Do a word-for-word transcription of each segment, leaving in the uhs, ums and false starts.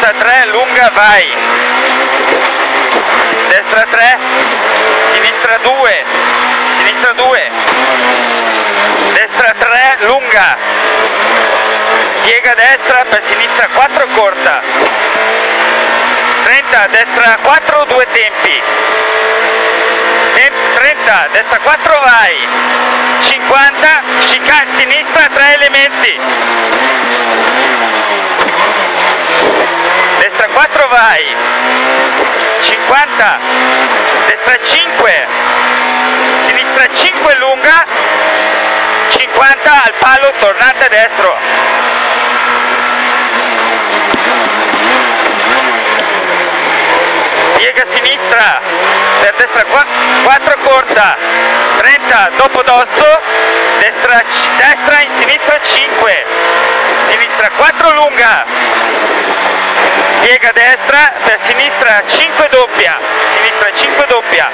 destra tre, lunga, vai, destra tre, sinistra due, sinistra due, destra tre, lunga, piega destra per sinistra quattro, corta, trenta, destra quattro, due tempi, trenta, destra quattro, vai, cinquanta, chicane sinistra, tre elementi, destra quattro, vai, cinquanta, destra cinque, sinistra cinque, lunga, cinquanta, al palo, tornante destro, piega sinistra, per destra quattro, corta, trenta, dopo dosso, destra, destra in sinistra cinque, sinistra quattro, lunga, piega destra, per sinistra cinque, doppia, sinistra cinque, doppia,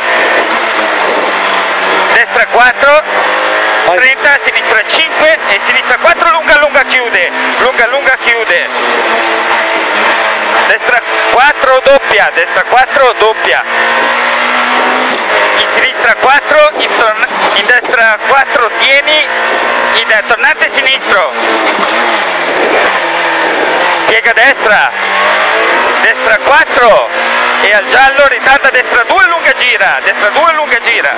destra quattro, trenta, sinistra cinque e sinistra quattro, lunga, lunga, chiude, lunga, lunga, chiude, destra quattro, doppia, destra quattro, doppia, in sinistra quattro, in, in destra quattro, tieni, in tornante sinistro, piega destra, destra quattro e al giallo ritarda destra due, lunga, gira, destra due, lunga, gira,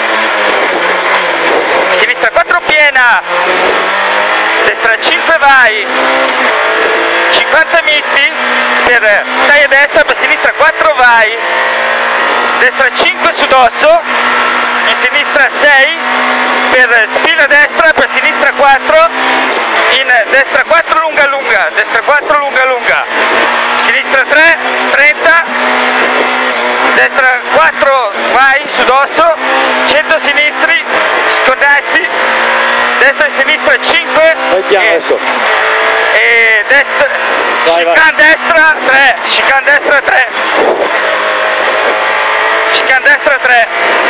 sinistra quattro, piena, destra cinque, vai, cinquanta misti, per stai a destra, per sinistra quattro, vai, destra cinque su dosso, in sinistra sei, per spina destra, per sinistra quattro, in destra quattro, lunga, lunga, destra quattro, lunga, lunga, sinistra tre, trenta, destra quattro, vai, su dosso, cento sinistri, sconnessi, destra e sinistra cinque, e, e destra, chicane destra tre, chicane destra tre, chicane destra tre,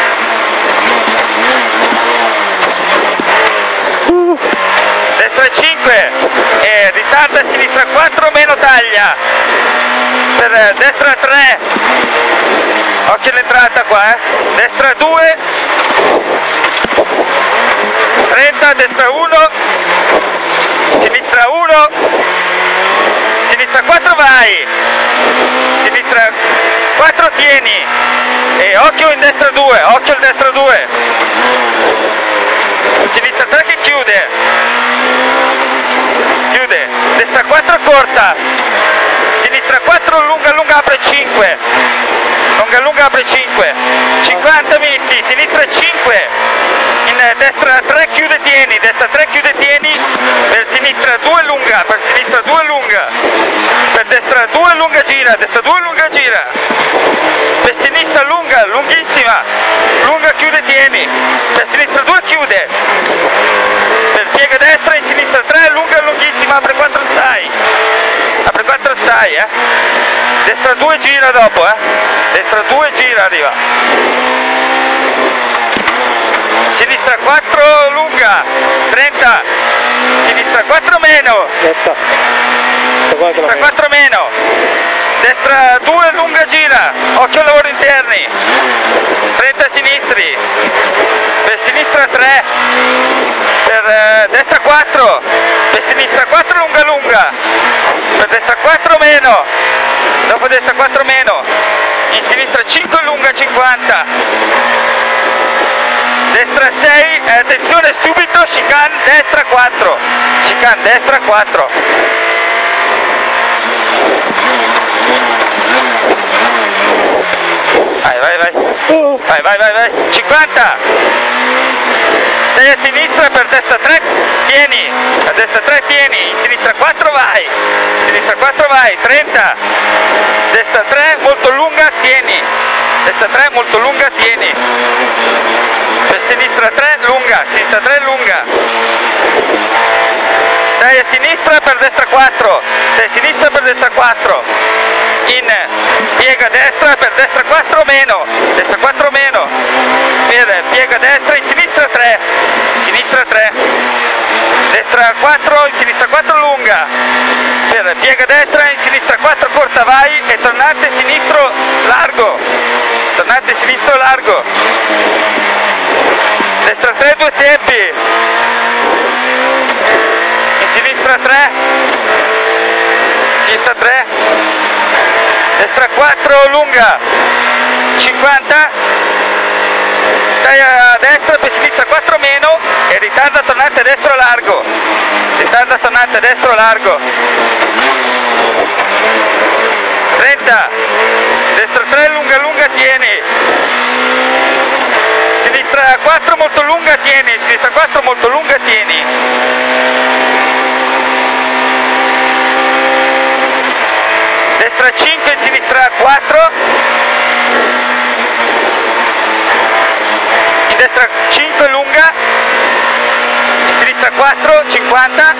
uh. destra cinque, e ritarda sinistra quattro, meno taglia, per destra tre, occhio all'entrata qua, eh, destra due, trenta, destra uno, sinistra uno, sinistra quattro, vai, sinistra quattro, tieni, e occhio in destra due, occhio in destra due, sinistra tre che chiude, chiude, destra quattro, corta, sinistra quattro, lunga, lunga, apre cinque, lunga, lunga, apre cinque, cinquanta misti, sinistra cinque, in destra tre, chiude, tieni, destra tre, chiude, tieni, per sinistra due, lunga, per sinistra due, lunga, per destra due, lunga, gira, destra due, lunga, gira, per sinistra lunga, lunghissima, lunga, chiude, tieni, per sinistra due, chiude, per piega destra, in sinistra tre, lunga, lunghissima, apre quattro, stai, apre quattro, stai, eh, destra due, gira dopo, eh, destra due, gira, arriva, sinistra quattro, lunga, trenta, sinistra quattro, meno, sinistra quattro, meno, destra due, lunga, gira, occhio al lavoro interni, trenta sinistri, per sinistra tre, per eh, destra quattro, per sinistra quattro, lunga, lunga, per destra quattro, meno, dopo destra quattro, meno, in sinistra cinque, lunga, cinquanta, destra sei, eh, attenzione subito, chicane destra quattro, chicane destra quattro, vai, vai, vai, vai, vai, vai, vai, cinquanta, sei a sinistra, per destra tre, tieni, a destra tre, tieni, in sinistra quattro, vai, sinistra quattro, vai, trenta, destra tre, molto lunga, tieni, destra tre, molto lunga, tieni, per sinistra tre, lunga, sinistra tre, lunga, stai a sinistra, per destra quattro, stai a sinistra, per destra quattro, in piega destra, per destra quattro, meno, destra quattro, meno, per piega destra, in sinistra tre, sinistra tre, destra quattro, in sinistra quattro, lunga, per piega destra, in sinistra quattro, corta vai e tornante sinistro largo, tornante sinistro largo, destra tre due tempi, in sinistra tre, sinistra tre, destra quattro lunga, cinquanta, stai a destra per sinistra quattro meno e ritarda tornante destro largo, ritarda tornante destro largo, trenta, destra tre lunga lunga tieni, sinistra quattro molto lunga tieni, sinistra quattro molto lunga tieni, destra cinque, sinistra quattro, in destra cinque lunga, in sinistra quattro, cinquanta,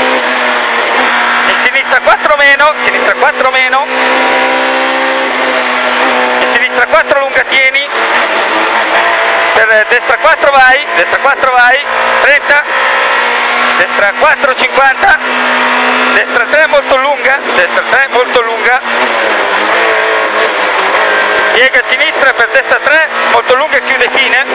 in sinistra quattro meno, sinistra quattro meno, in sinistra quattro lunga tieni, per destra quattro vai, destra quattro vai, trenta, destra quattro, cinquanta, destra tre molto lunga, destra tre molto lunga, piega a sinistra per destra tre, molto lunga e chiude fine,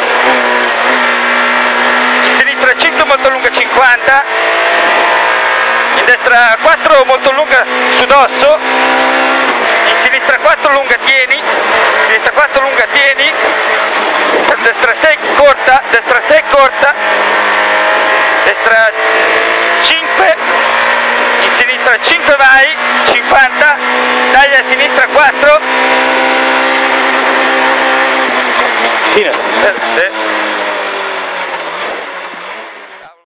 in sinistra cinque molto lunga cinquanta, in destra quattro molto lunga su dosso, in sinistra quattro lunga tieni, sinistra quattro lunga tieni, per destra sei corta, destra sei corta, destra cinque, in sinistra cinque vai, cinquanta, taglia a sinistra quattro, fine. Eh, sì.